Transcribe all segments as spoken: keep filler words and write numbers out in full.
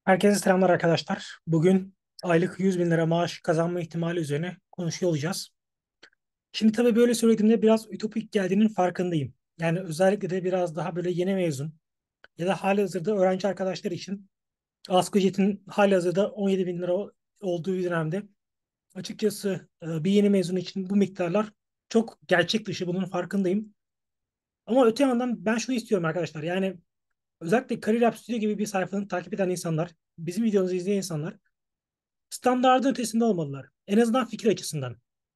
Herkese selamlar arkadaşlar. Bugün aylık yüz bin lira maaş kazanma ihtimali üzerine konuşuyor olacağız. Şimdi tabii böyle söylediğimde biraz ütopik geldiğinin farkındayım. Yani özellikle de biraz daha böyle yeni mezun ya da halihazırda öğrenci arkadaşlar için asgari ücretin halihazırda on yedi bin lira olduğu bir dönemde açıkçası e, bir yeni mezun için bu miktarlar çok gerçek dışı, bunun farkındayım. Ama öte yandan ben şunu istiyorum arkadaşlar. Yani özellikle Kariyer App Studio gibi bir sayfanın takip eden insanlar, bizim videomuzu izleyen insanlar standardın ötesinde olmalılar. En azından fikir açısından.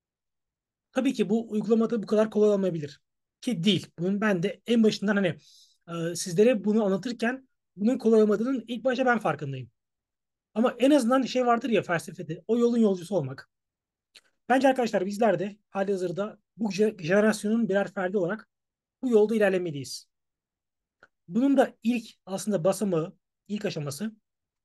Tabii ki bu uygulamada bu kadar kolay olmayabilir. Ki değil. Bunun ben de en başından hani e, sizlere bunu anlatırken bunun kolay olmadığının ilk başta ben farkındayım. Ama en azından şey vardır ya felsefede. O yolun yolcusu olmak. Bence arkadaşlar bizler de halihazırda bu je- jenerasyonun birer ferdi olarak bu yolda ilerlemeliyiz. Bunun da ilk aslında basamağı, ilk aşaması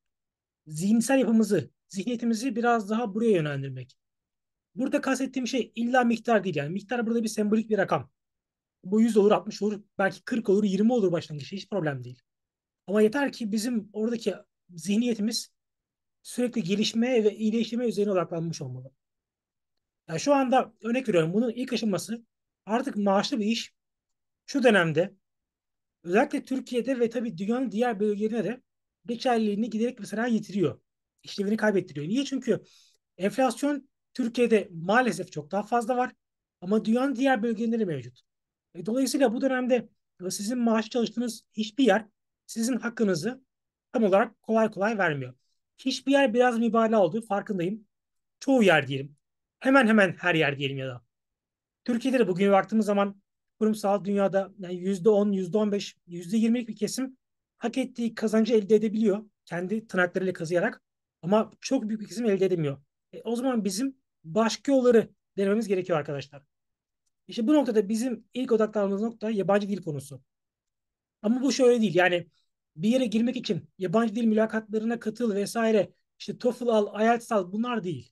zihinsel yapımızı, zihniyetimizi biraz daha buraya yönlendirmek. Burada kastettiğim şey illa miktar değil yani. Miktar burada bir sembolik bir rakam. Bu yüz olur, altmış olur, belki kırk olur, yirmi olur başlangıçta. Hiç problem değil. Ama yeter ki bizim oradaki zihniyetimiz sürekli gelişmeye ve iyileştirme üzerine odaklanmış olmalı. Yani şu anda örnek veriyorum, bunun ilk aşaması artık maaşlı bir iş şu dönemde özellikle Türkiye'de ve tabii dünyanın diğer bölgelerine de geçerliliğini giderek mesela yitiriyor. İşlevini kaybettiriyor. Niye? Çünkü enflasyon Türkiye'de maalesef çok daha fazla var ama dünyanın diğer bölgelerinde de mevcut. E, Dolayısıyla bu dönemde e, sizin maaş çalıştığınız hiçbir yer sizin hakkınızı tam olarak kolay kolay vermiyor. Hiçbir yer biraz mübalağa olduğu farkındayım. Çoğu yer diyelim. Hemen hemen her yer diyelim ya da. Türkiye'de de bugün baktığımız zaman kurumsal dünyada yani yüzde on, yüzde on beş, yüzde yirmilik bir kesim hak ettiği kazancı elde edebiliyor. Kendi tırnaklarıyla kazıyarak. Ama çok büyük bir kesim elde edemiyor. E, o zaman bizim başka yolları denememiz gerekiyor arkadaşlar. İşte bu noktada bizim ilk odaklandığımız nokta yabancı dil konusu. Ama bu şöyle değil. Yani bir yere girmek için yabancı dil mülakatlarına katıl vesaire, işte TOEFL al, IELTS al, bunlar değil.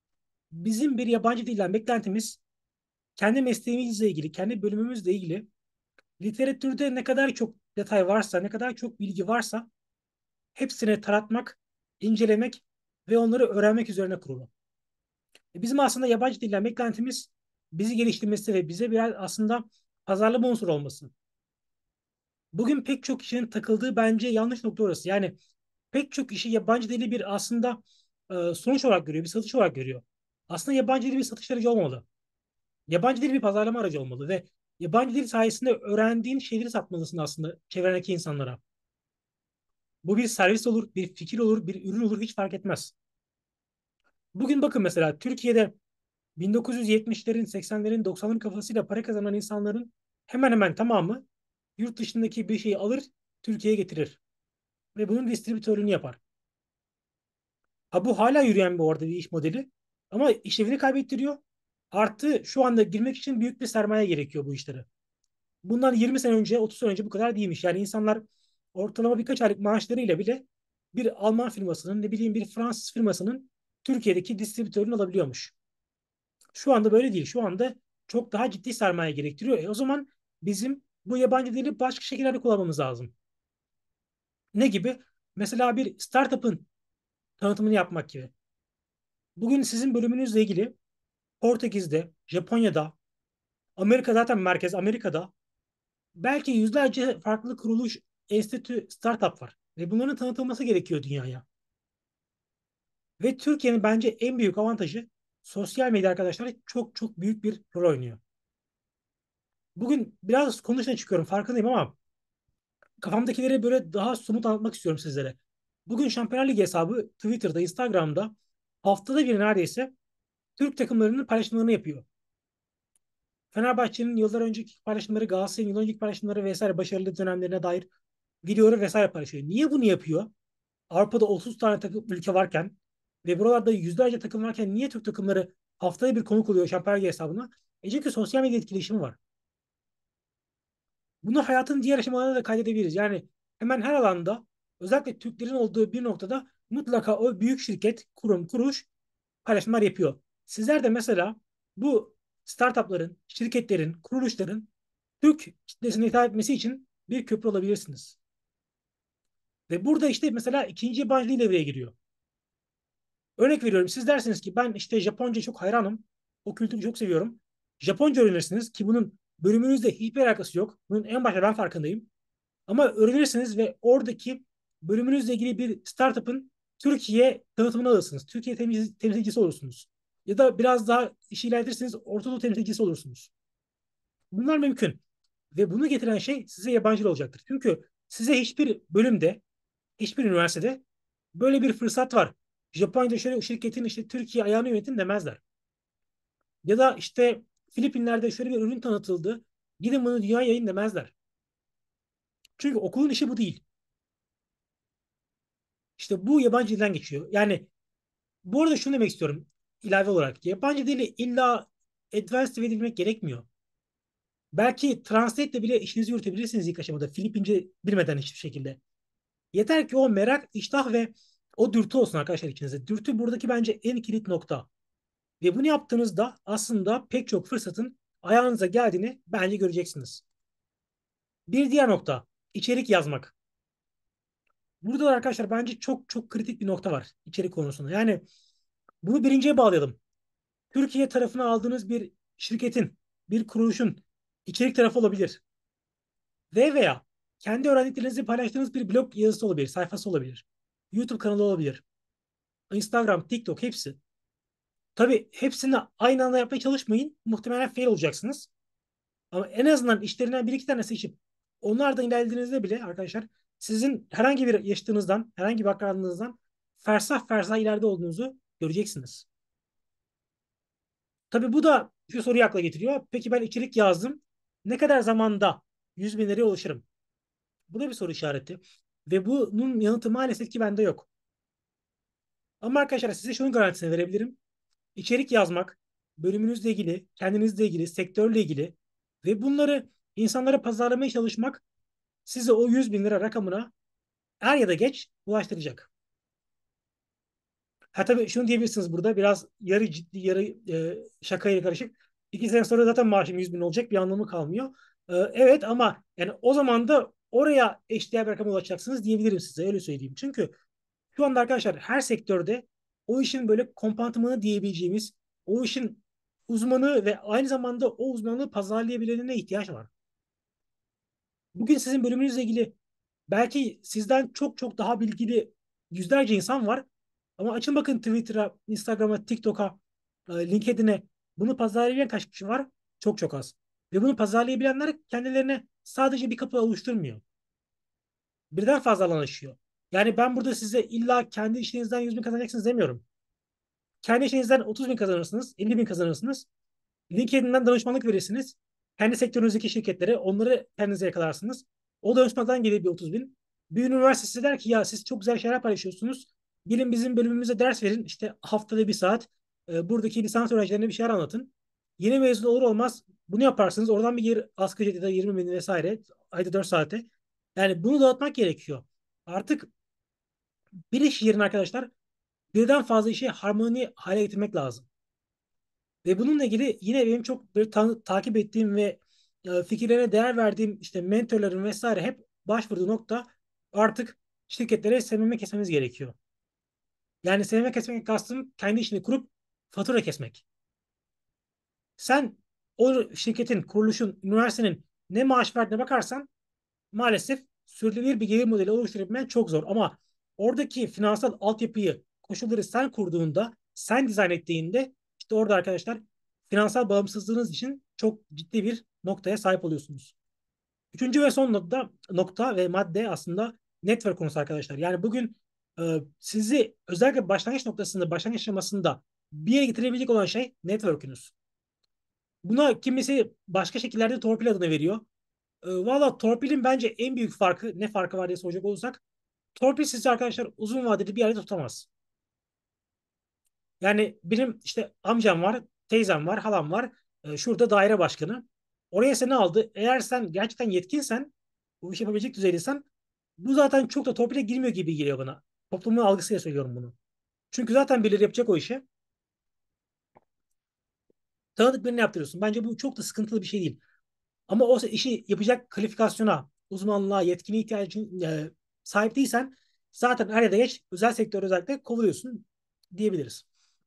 Bizim bir yabancı dilden beklentimiz kendi mesleğimizle ilgili, kendi bölümümüzle ilgili literatürde ne kadar çok detay varsa, ne kadar çok bilgi varsa hepsini taratmak, incelemek ve onları öğrenmek üzerine kurulu. E, Bizim aslında yabancı dilden beklentimiz bizi geliştirmesi ve bize biraz aslında pazarlama unsuru olması. Bugün pek çok kişinin takıldığı bence yanlış nokta orası. Yani pek çok kişi yabancı dili bir aslında e, sonuç olarak görüyor, bir satış olarak görüyor. Aslında yabancı dil bir satış aracı olmalı. Yabancı dil bir pazarlama aracı olmalı ve yabancı dil sayesinde öğrendiğin şeyleri satmalısın aslında çevrendeki insanlara. Bu bir servis olur, bir fikir olur, bir ürün olur, hiç fark etmez. Bugün bakın mesela Türkiye'de bin dokuz yüz yetmişlerin, seksenlerin, doksanların kafasıyla para kazanan insanların hemen hemen tamamı yurt dışındaki bir şeyi alır, Türkiye'ye getirir ve bunun distribütörlüğünü yapar. Ha, bu hala yürüyen bir orada bir iş modeli ama işlevini kaybettiriyor. Artı şu anda girmek için büyük bir sermaye gerekiyor bu işlere. Bundan yirmi sene önce, otuz sene önce bu kadar değilmiş. Yani insanlar ortalama birkaç aylık maaşlarıyla bile bir Alman firmasının, ne bileyim bir Fransız firmasının Türkiye'deki distribütörünü alabiliyormuş. Şu anda böyle değil. Şu anda çok daha ciddi sermaye gerektiriyor. E o zaman bizim bu yabancı dili başka şekillerde kullanmamız lazım. Ne gibi? Mesela bir startup'ın tanıtımını yapmak gibi. Bugün sizin bölümünüzle ilgili Portekiz'de, Japonya'da, Amerika zaten merkez Amerika'da belki yüzlerce farklı kuruluş, enstitü, startup var. Ve bunların tanıtılması gerekiyor dünyaya. Ve Türkiye'nin bence en büyük avantajı sosyal medya arkadaşlar çok çok büyük bir rol oynuyor. Bugün biraz konu dışına çıkıyorum farkındayım ama kafamdakileri böyle daha somut anlatmak istiyorum sizlere. Bugün Şampiyonlar Ligi hesabı Twitter'da, Instagram'da haftada bir neredeyse Türk takımlarının paylaşımlarını yapıyor. Fenerbahçe'nin yıllar önceki paylaşımları, Galatasaray'ın yıllar önceki paylaşımları vesaire başarılı dönemlerine dair videoları vesaire paylaşıyor. Niye bunu yapıyor? Avrupa'da otuz tane takım ülke varken ve buralarda yüzlerce takım varken niye Türk takımları haftada bir konuk oluyor Şampiyonlar Ligi hesabına? E çünkü sosyal medya etkileşimi var. Bunu hayatın diğer aşamalarına da kaydedebiliriz. Yani hemen her alanda özellikle Türklerin olduğu bir noktada mutlaka o büyük şirket, kurum, kuruluş paylaşımlar yapıyor. Sizler de mesela bu startupların, şirketlerin, kuruluşların Türk kitlesine hitap etmesi için bir köprü olabilirsiniz. Ve burada işte mesela ikinci yabancı dil devreye giriyor. Örnek veriyorum, siz dersiniz ki ben işte Japonca çok hayranım. O kültürü çok seviyorum. Japonca öğrenirsiniz ki bunun bölümünüzle hiçbir alakası yok. Bunun en başta ben farkındayım. Ama öğrenirsiniz ve oradaki bölümünüzle ilgili bir startup'ın Türkiye tanıtımını alırsınız. Türkiye temsil- temsilcisi olursunuz. Ya da biraz daha işi ilerletirseniz Orta Doğu temsilcisi olursunuz. Bunlar mümkün. Ve bunu getiren şey size yabancı dil olacaktır. Çünkü size hiçbir bölümde, hiçbir üniversitede böyle bir fırsat var. Japonya'da şöyle şirketin işte Türkiye ayağını yönetin demezler. Ya da işte Filipinler'de şöyle bir ürün tanıtıldı. Gidin bunu dünya yayın demezler. Çünkü okulun işi bu değil. İşte bu yabancı dilden geçiyor. Yani bu arada şunu demek istiyorum ilave olarak. Yabancı dili illa advanced seviyede bilmek gerekmiyor. Belki Translate'le bile işinizi yürütebilirsiniz ilk aşamada. Filipince bilmeden hiçbir şekilde. Yeter ki o merak, iştah ve o dürtü olsun arkadaşlar içinizde. Dürtü buradaki bence en kilit nokta. Ve bunu yaptığınızda aslında pek çok fırsatın ayağınıza geldiğini bence göreceksiniz. Bir diğer nokta, içerik yazmak. Burada da arkadaşlar bence çok çok kritik bir nokta var içerik konusunda. Yani bunu birinciye bağlayalım. Türkiye tarafına aldığınız bir şirketin, bir kuruluşun içerik tarafı olabilir. Ve veya kendi öğrendiklerinizi paylaştığınız bir blog yazısı olabilir, sayfası olabilir. YouTube kanalı olabilir. Instagram, TikTok hepsi. Tabii hepsini aynı anda yapmaya çalışmayın. Muhtemelen fail olacaksınız. Ama en azından işlerinden bir iki tane seçip onlardan ilerlediğinizde bile arkadaşlar sizin herhangi bir yaşıtınızdan, herhangi bir akranınızdan fersah fersah ileride olduğunuzu göreceksiniz. Tabii bu da şu soruyu akla getiriyor. Peki ben içerik yazdım. Ne kadar zamanda yüz bin liraya ulaşırım? Bu da bir soru işareti. Ve bunun yanıtı maalesef ki bende yok. Ama arkadaşlar size şunun garantisini verebilirim. İçerik yazmak, bölümünüzle ilgili, kendinizle ilgili, sektörle ilgili ve bunları insanlara pazarlamaya çalışmak sizi o yüz bin lira rakamına er ya da geç ulaştıracak. Ha tabii şunu diyebilirsiniz burada biraz yarı ciddi yarı e, şakayla karışık. İki sene sonra zaten maaşım yüz bin olacak, bir anlamı kalmıyor. E, evet ama yani o zaman da oraya eşdeğer bir rakama ulaşacaksınız diyebilirim size, öyle söyleyeyim. Çünkü şu anda arkadaşlar her sektörde o işin böyle kompantımanı diyebileceğimiz, o işin uzmanı ve aynı zamanda o uzmanlığı pazarlayabilenine ihtiyaç var. Bugün sizin bölümünüzle ilgili belki sizden çok çok daha bilgili yüzlerce insan var. Ama açın bakın Twitter'a, Instagram'a, TikTok'a, e, LinkedIn'e, bunu pazarlayan kaç kişi var? Çok çok az. Ve bunu pazarlayabilenler kendilerine sadece bir kapı oluşturmuyor. Birden fazla alan açıyor. Yani ben burada size illa kendi işinizden yüz bin kazanacaksınız demiyorum. Kendi işinizden otuz bin kazanırsınız, elli bin kazanırsınız. LinkedIn'den danışmanlık verirsiniz. Kendi sektörünüzdeki şirketlere onları kendinize yakalarsınız. O danışmandan gelir bir otuz bin. Bir üniversitesi der ki ya siz çok güzel şeyler paylaşıyorsunuz. Gelin bizim bölümümüze ders verin. İşte haftada bir saat e, buradaki lisans öğrencilerine bir şeyler anlatın. Yeni mezun olur olmaz bunu yaparsınız. Oradan bir yer asgari ücreti de yirmi bin vesaire. Ayda dört saate. Yani bunu dağıtmak gerekiyor. Artık bir iş yerine arkadaşlar birden fazla işi harmoni hale getirmek lazım. Ve bununla ilgili yine benim çok böyle ta- takip ettiğim ve e, fikirlerine değer verdiğim işte mentorların vesaire hep başvurduğu nokta artık şirketlere S M M kesmemiz gerekiyor. Yani S M M kesmek kastım kendi işini kurup fatura kesmek. Sen o şirketin, kuruluşun, üniversitenin ne maaş verdiğine bakarsan maalesef sürdürülebilir bir gelir modeli oluşturabilmen çok zor. Ama oradaki finansal altyapıyı, koşulları sen kurduğunda, sen dizayn ettiğinde işte orada arkadaşlar finansal bağımsızlığınız için çok ciddi bir noktaya sahip oluyorsunuz. Üçüncü ve son nokta, nokta ve madde aslında network konusu arkadaşlar. Yani bugün e, sizi özellikle başlangıç noktasında, başlangıç aşamasında bir yere getirebilecek olan şey network'ünüz. Buna kimisi başka şekillerde torpil adını veriyor. E, Valla torpilin bence en büyük farkı, ne farkı var diye soracak olursak, torpil sizi arkadaşlar uzun vadeli bir yerde tutamaz. Yani benim işte amcam var, teyzem var, halam var. E, şurada daire başkanı. Oraya seni aldı. Eğer sen gerçekten yetkinsen, bu işi yapabilecek düzeydeysen, bu zaten çok da torpile girmiyor gibi geliyor bana. Toplumun algısıyla söylüyorum bunu. Çünkü zaten birileri yapacak o işi. Tanıdık birini yaptırıyorsun. Bence bu çok da sıkıntılı bir şey değil. Ama o işi yapacak kalifikasyona, uzmanlığa, yetkinliğe ihtiyacın, sahip değilsen zaten her yerde geç özel sektör özellikle kovuluyorsun diyebiliriz.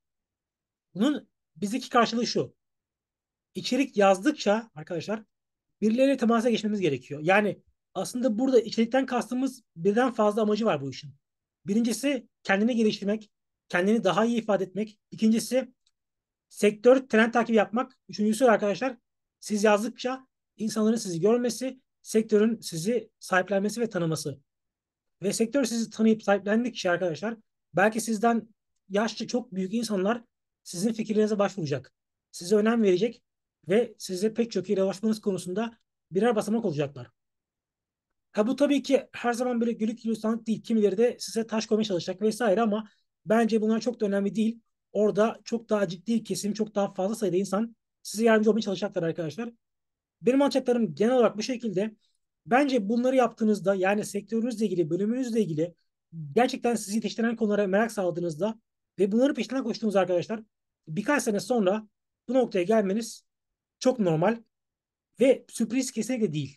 Bunun bizdeki karşılığı şu. İçerik yazdıkça arkadaşlar birileriyle temasa geçmemiz gerekiyor. Yani aslında burada içerikten kastımız birden fazla amacı var bu işin. Birincisi kendini geliştirmek, kendini daha iyi ifade etmek. İkincisi sektör trend takibi yapmak. Üçüncüsü arkadaşlar siz yazdıkça insanların sizi görmesi, sektörün sizi sahiplenmesi ve tanıması. Ve sektör sizi tanıyıp sahiplendikçe arkadaşlar belki sizden yaşça çok büyük insanlar sizin fikirlerinize başvuracak. Size önem verecek ve size pek çok yere ulaşmanız konusunda birer basamak olacaklar. Ha bu tabii ki her zaman böyle gülük gülistanlık değil. Kimileri de size taş koymaya çalışacak vesaire ama bence bunlar çok da önemli değil. Orada çok daha ciddi kesim, çok daha fazla sayıda insan size yardımcı olmaya çalışacaklar arkadaşlar. Benim alacaklarım genel olarak bu şekilde. Bence bunları yaptığınızda yani sektörünüzle ilgili, bölümünüzle ilgili gerçekten sizi yetiştiren konulara merak saldığınızda ve bunları peşinden koştuğunuz arkadaşlar birkaç sene sonra bu noktaya gelmeniz çok normal ve sürpriz kesinlikle değil.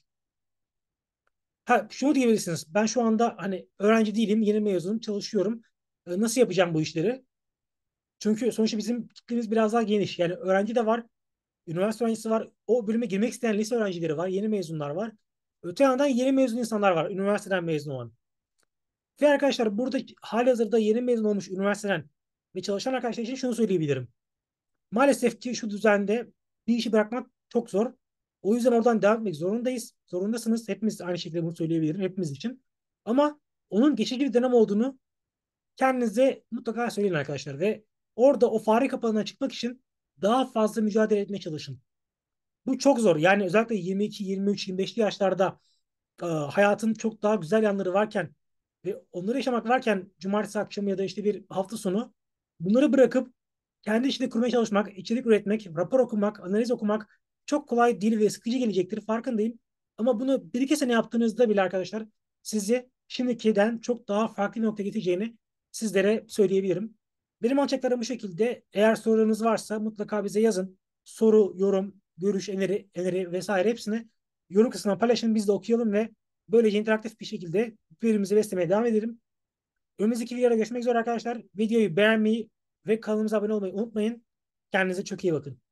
Ha şunu diyebilirsiniz. Ben şu anda hani öğrenci değilim, yeni mezunum, çalışıyorum. E, Nasıl yapacağım bu işleri? Çünkü sonuçta bizim kitlemiz biraz daha geniş. Yani öğrenci de var, üniversite öğrencisi var, o bölüme girmek isteyen lise öğrencileri var, yeni mezunlar var. Öte yandan yeni mezun insanlar var, üniversiteden mezun olan. Ve arkadaşlar burada halihazırda yeni mezun olmuş üniversiteden ve çalışan arkadaşlar için şunu söyleyebilirim. Maalesef ki şu düzende bir işi bırakmak çok zor. O yüzden oradan devam etmek zorundayız. Zorundasınız. Hepimiz aynı şekilde bunu söyleyebilirim. Hepimiz için. Ama onun geçici bir dönem olduğunu kendinize mutlaka söyleyin arkadaşlar. Ve orada o fare kapağından çıkmak için daha fazla mücadele etmeye çalışın. Bu çok zor. Yani özellikle yirmi iki, yirmi üç, yirmi beşli yaşlarda e, hayatın çok daha güzel yanları varken ve onları yaşamak varken cumartesi akşamı ya da işte bir hafta sonu bunları bırakıp kendi işini kurmaya çalışmak, içerik üretmek, rapor okumak, analiz okumak çok kolay değil ve sıkıcı gelecektir. Farkındayım. Ama bunu bir iki sene yaptığınızda bile arkadaşlar sizi şimdikiden çok daha farklı bir noktaya getireceğini sizlere söyleyebilirim. Benim alacaklarım bu şekilde. Eğer sorularınız varsa mutlaka bize yazın. Soru, yorum, görüş, öneri, öneri vesaire hepsini yorum kısmına paylaşın. Biz de okuyalım ve böylece interaktif bir şekilde birbirimizi beslemeye devam edelim. Önümüzdeki videoda görüşmek üzere arkadaşlar. Videoyu beğenmeyi ve kanalımıza abone olmayı unutmayın. Kendinize çok iyi bakın.